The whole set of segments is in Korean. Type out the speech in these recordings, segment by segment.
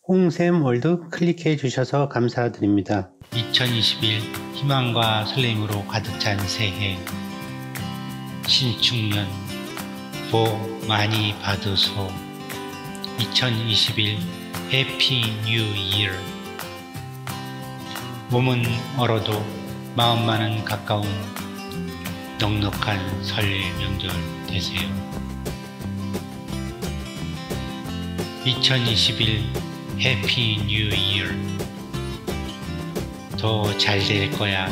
홍샘월드 클릭해 주셔서 감사드립니다. 2021 희망과 설렘으로 가득 찬 새해, 신축년 복 많이 받으소. 2021 해피 뉴 이어. 몸은 얼어도 마음만은 가까운 넉넉한 설 명절 되세요. 2021 해피 뉴 이어. 더 잘 될 거야.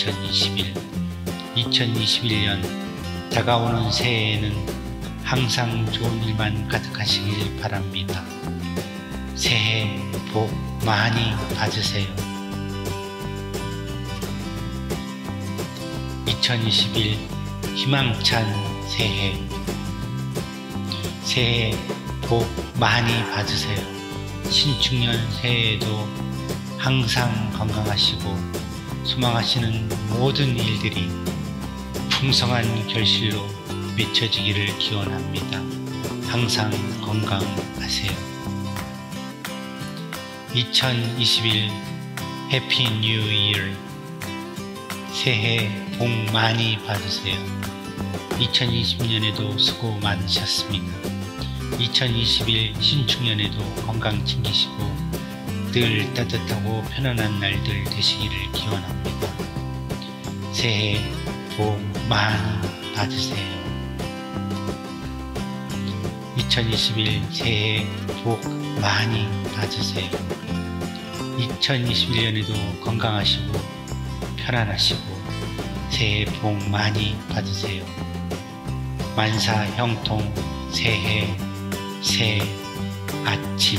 2021년 다가오는 새해에는 항상 좋은 일만 가득하시길 바랍니다. 새해 복 많이 받으세요. 2021 희망찬 새해, 새해 복 많이 받으세요. 신축년 새해에도 항상 건강하시고 소망하시는 모든 일들이 풍성한 결실로 맺혀지기를 기원합니다. 항상 건강하세요. 2021 해피 뉴 이어. 새해 복 많이 받으세요. 2020년에도 수고 많으셨습니다. 2021 신축년에도 건강 챙기시고 늘 따뜻하고 편안한 날들 되시기를 기원합니다. 새해 복 많이 받으세요. 2021 새해 복 많이 받으세요. 2021년에도 건강하시고 편안하시고 새해 복 많이 받으세요. 만사 형통 새해 새 아침.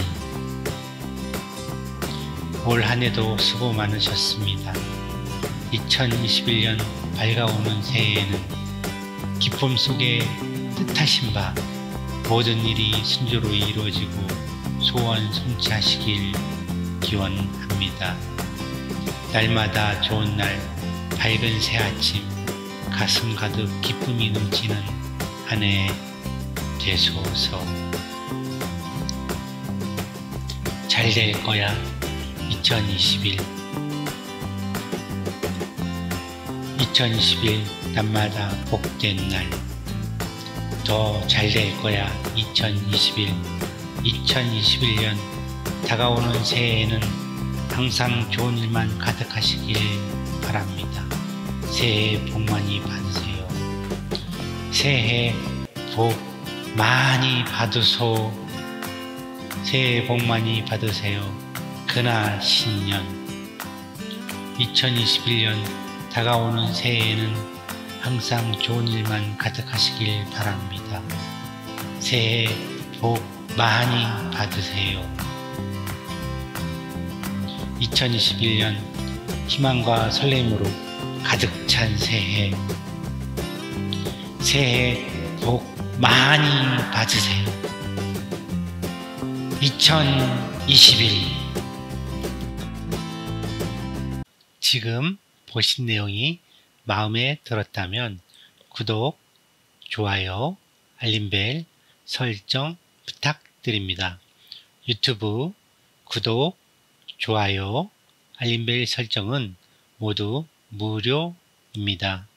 올 한해도 수고 많으셨습니다. 2021년 밝아오는 새해에는 기쁨 속에 뜻하신 바 모든 일이 순조로 이루어지고 소원 성취하시길 기원합니다. 날마다 좋은 날, 밝은 새 아침, 가슴 가득 기쁨이 넘치는 한 해 되소서. 잘 될 거야. 2021 날마다 복된 날. 더 잘 될 거야. 2021년 다가오는 새해에는 항상 좋은 일만 가득하시길 바랍니다. 새해 복 많이 받으세요. 새해 복 많이 받으소. 새해 복 많이 받으세요. 그나 신년. 2021년 다가오는 새해에는 항상 좋은 일만 가득하시길 바랍니다. 새해 복 많이 받으세요. 2021년 희망과 설렘으로 가득 찬 새해, 새해 복 많이 받으세요. 2021. 지금 보신 내용이 마음에 들었다면 구독, 좋아요, 알림벨 설정 부탁드립니다. 유튜브 구독, 좋아요, 알림벨 설정은 모두 무료입니다.